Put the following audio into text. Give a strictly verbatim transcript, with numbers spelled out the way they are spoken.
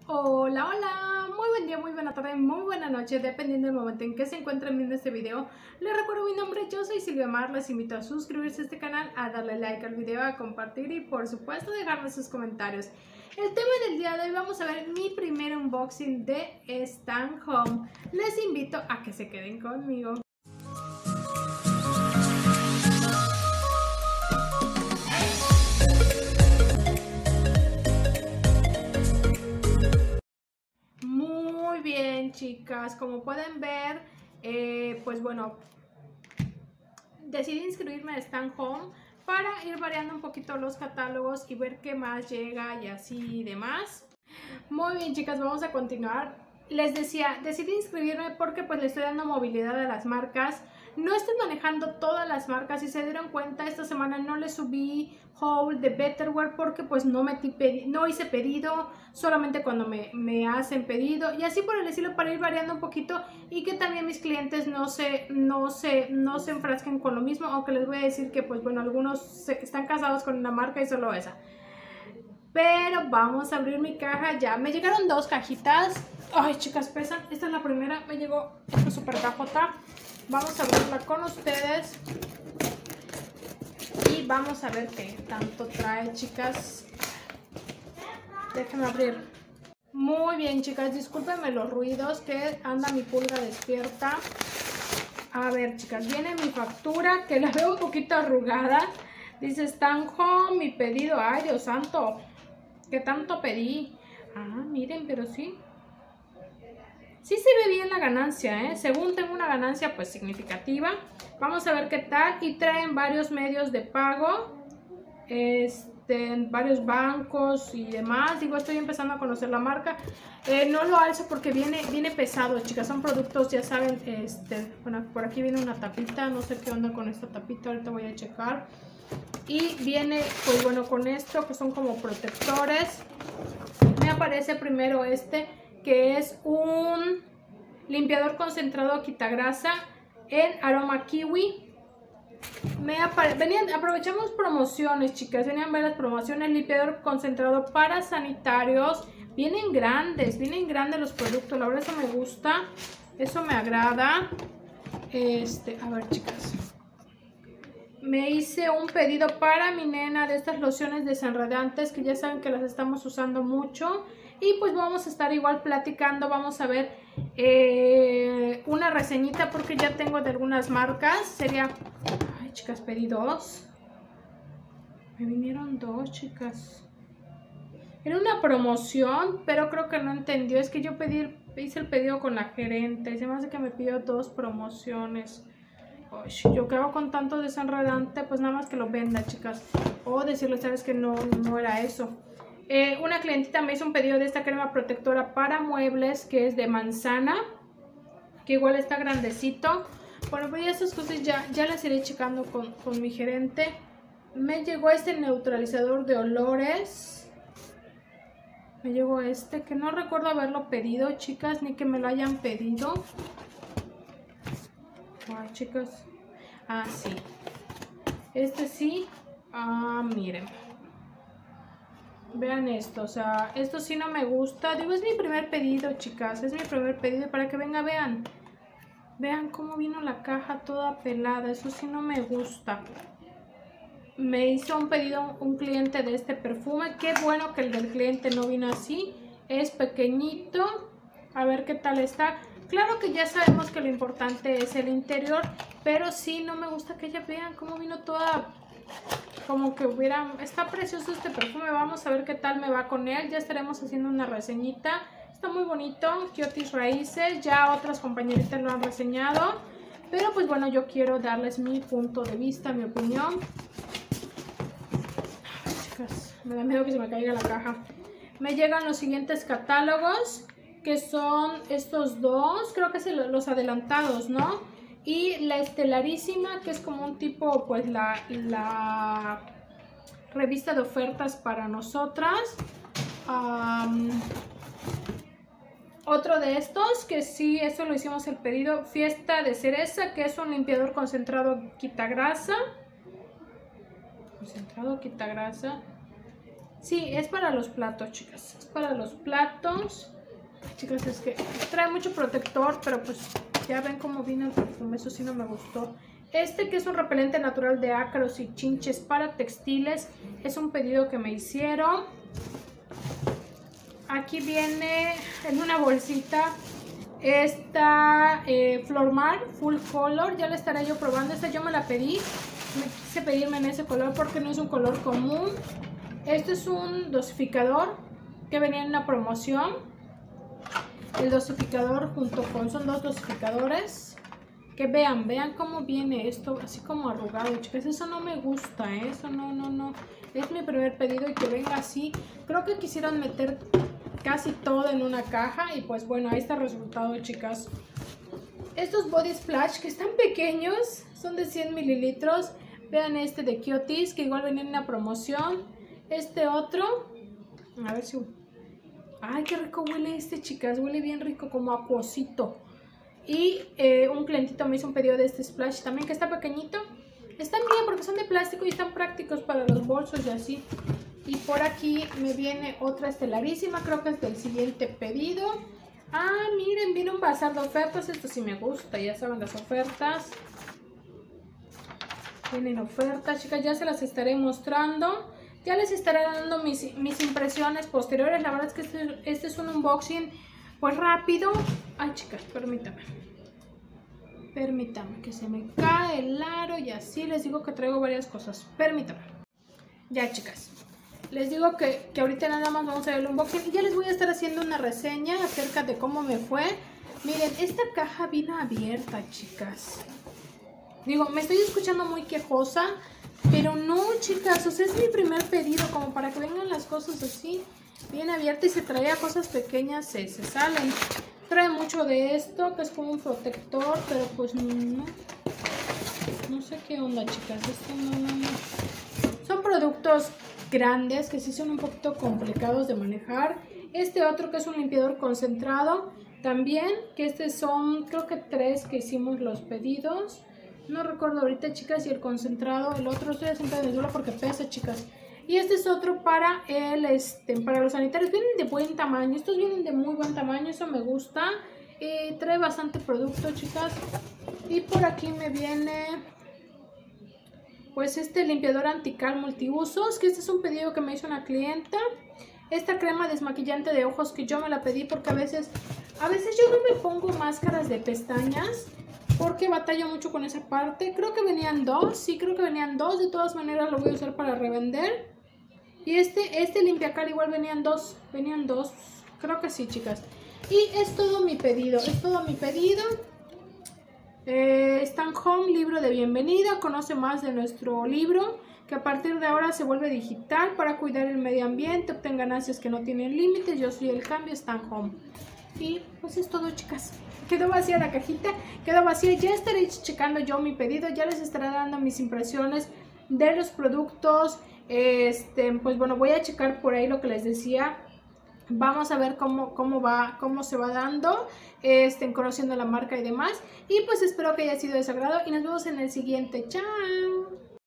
Hola, hola, muy buen día, muy buena tarde, muy buena noche, dependiendo del momento en que se encuentren viendo este video. Les recuerdo mi nombre, yo soy Silvia Mar, les invito a suscribirse a este canal, a darle like al video, a compartir y por supuesto dejarme sus comentarios. El tema del día de hoy vamos a ver mi primer unboxing de Stan Home. Les invito a que se queden conmigo. Muy bien, chicas, como pueden ver, eh, pues bueno, decidí inscribirme a Stan Home para ir variando un poquito los catálogos y ver qué más llega y así y demás. Muy bien, chicas, vamos a continuar. Les decía, decidí inscribirme porque pues le estoy dando movilidad a las marcas. No estoy manejando todas las marcas. Si se dieron cuenta, esta semana no le subí haul de Betterware porque pues no, metí no hice pedido, solamente cuando me, me hacen pedido y así por el estilo, para ir variando un poquito y que también mis clientes no se, no se, no se enfrasquen con lo mismo, aunque les voy a decir que pues bueno, algunos se, están casados con una marca y solo esa. Pero vamos a abrir mi caja ya. Me llegaron dos cajitas. Ay, chicas, pesan. Esta es la primera. Me llegó esta super cajota. Vamos a abrirla con ustedes. Y vamos a ver qué tanto trae, chicas. Déjenme abrir. Muy bien, chicas. Discúlpenme los ruidos, que anda mi pulga despierta. A ver, chicas. Viene mi factura, que la veo un poquito arrugada. Dice Stan Home, mi pedido. Ay, Dios santo. ¿Qué tanto pedí? Ah, miren, pero sí. Sí se ve bien la ganancia, ¿eh? Según tengo una ganancia, pues, significativa. Vamos a ver qué tal. Y traen varios medios de pago. Este, varios bancos y demás. Digo, estoy empezando a conocer la marca. Eh, no lo alzo porque viene, viene pesado, chicas. Son productos, ya saben, este... Bueno, por aquí viene una tapita. No sé qué onda con esta tapita. Ahorita voy a checar. Y viene, pues bueno, con esto que son como protectores. Me aparece primero este, que es un limpiador concentrado quitagrasa en aroma kiwi. Me venían, aprovechamos promociones, chicas. Venían varias promociones. Limpiador concentrado para sanitarios. Vienen grandes, vienen grandes los productos. La verdad, eso me gusta. Eso me agrada. Este, a ver, chicas. Me hice un pedido para mi nena de estas lociones desenredantes, que ya saben que las estamos usando mucho. Y pues vamos a estar igual platicando, vamos a ver eh, una reseñita porque ya tengo de algunas marcas. Sería... Ay, chicas, pedí dos. Me vinieron dos, chicas. Era una promoción, pero creo que no entendió. Es que yo pedí, hice el pedido con la gerente. Se me hace que me pidió dos promociones. Uy, yo que hago con tanto desenredante, pues nada más que lo venda, chicas. O decirle, sabes que no, no era eso. Eh, una clientita me hizo un pedido de esta crema protectora para muebles, que es de manzana, que igual está grandecito. Bueno, pues ya esas cosas ya, ya las iré checando con, con mi gerente. Me llegó este neutralizador de olores. Me llegó este, que no recuerdo haberlo pedido, chicas, ni que me lo hayan pedido. Ay, chicas. Ah, sí. Este sí. Ah, miren. Vean esto. O sea, esto sí no me gusta. Digo, es mi primer pedido, chicas. Es mi primer pedido. Para que venga, vean. Vean cómo vino la caja toda pelada. Eso sí no me gusta. Me hizo un pedido un cliente de este perfume. Qué bueno que el del cliente no vino así. Es pequeñito. A ver qué tal está. Claro que ya sabemos que lo importante es el interior, pero sí, no me gusta que ya vean cómo vino toda, como que hubiera, está precioso este perfume. Vamos a ver qué tal me va con él, ya estaremos haciendo una reseñita. Está muy bonito, Kiotis Raíces, ya otras compañeritas lo han reseñado, pero pues bueno, yo quiero darles mi punto de vista, mi opinión. Ay, chicas, me da miedo que se me caiga la caja. Me llegan los siguientes catálogos, que son estos dos, creo que son los adelantados, ¿no? Y la Estelarísima, que es como un tipo, pues la, la revista de ofertas para nosotras. Um, otro de estos, que sí, eso lo hicimos el pedido, Fiesta de Cereza, que es un limpiador concentrado quitagrasa. Concentrado quitagrasa. Sí, es para los platos, chicas. Es para los platos. Chicas, es que trae mucho protector, pero pues ya ven cómo viene el perfume. Eso sí no me gustó. Este que es un repelente natural de ácaros y chinches para textiles. Es un pedido que me hicieron. Aquí viene en una bolsita esta eh, Flormar Full Color. Ya la estaré yo probando. Esta yo me la pedí. Me quise pedirme en ese color porque no es un color común. Este es un dosificador que venía en una promoción. El dosificador junto con... Son dos dosificadores. Que vean, vean cómo viene esto así como arrugado, chicas. Eso no me gusta, ¿eh? Eso no, no, no. Es mi primer pedido y que venga así. Creo que quisieron meter casi todo en una caja. Y pues bueno, ahí está el resultado, chicas. Estos Body Splash que están pequeños, son de cien mililitros. Vean este de Kiotis, que igual venía en una promoción. Este otro, a ver si... Ay, qué rico huele este, chicas. Huele bien rico, como acuosito. Y eh, un clientito me hizo un pedido de este Splash también, que está pequeñito. Están bien porque son de plástico y están prácticos para los bolsos y así. Y por aquí me viene otra estelarísima, creo que es del siguiente pedido. Ah, miren, viene un bazar de ofertas. Esto sí me gusta, ya saben las ofertas. Vienen ofertas, chicas, ya se las estaré mostrando. Ya les estaré dando mis, mis impresiones posteriores. La verdad es que este, este es un unboxing pues rápido. Ay, chicas, permítame. Permítame, que se me cae el aro y así. Les digo que traigo varias cosas. Permítame. Ya, chicas. Les digo que, que ahorita nada más vamos a ver el unboxing. Y ya les voy a estar haciendo una reseña acerca de cómo me fue. Miren, esta caja vino abierta, chicas. Digo, me estoy escuchando muy quejosa, pero no, chicas, o sea, es mi primer pedido, como para que vengan las cosas así, bien abiertas, y se traía cosas pequeñas, se, se salen. Trae mucho de esto, que es como un protector, pero pues no, no sé qué onda, chicas, esto no, no, no. Son productos grandes, que sí son un poquito complicados de manejar. Este otro que es un limpiador concentrado, también, que este son, creo que tres que hicimos los pedidos. No recuerdo ahorita, chicas, y el concentrado, el otro estoy haciendo de duda porque pesa, chicas. Y este es otro para el este para los sanitarios. Vienen de buen tamaño, estos vienen de muy buen tamaño, eso me gusta. Eh, trae bastante producto, chicas. Y por aquí me viene pues este limpiador antical multiusos, que este es un pedido que me hizo una clienta. Esta crema desmaquillante de ojos que yo me la pedí porque a veces, a veces yo no me pongo máscaras de pestañas, porque batallo mucho con esa parte. Creo que venían dos, sí, creo que venían dos. De todas maneras lo voy a usar para revender. Y este, este limpiacar igual venían dos, venían dos, creo que sí, chicas. Y es todo mi pedido, es todo mi pedido. Eh, Stan Home, libro de bienvenida. Conoce más de nuestro libro, que a partir de ahora se vuelve digital para cuidar el medio ambiente. Obtén ganancias que no tienen límites. Yo soy el cambio, Stan Home. Y pues es todo, chicas. Quedó vacía la cajita, quedó vacía. Ya estaré checando yo mi pedido, ya les estaré dando mis impresiones de los productos. Este, pues bueno, voy a checar por ahí lo que les decía. Vamos a ver cómo, cómo va, cómo se va dando, este, conociendo la marca y demás. Y pues espero que haya sido de su agrado y nos vemos en el siguiente. ¡Chao!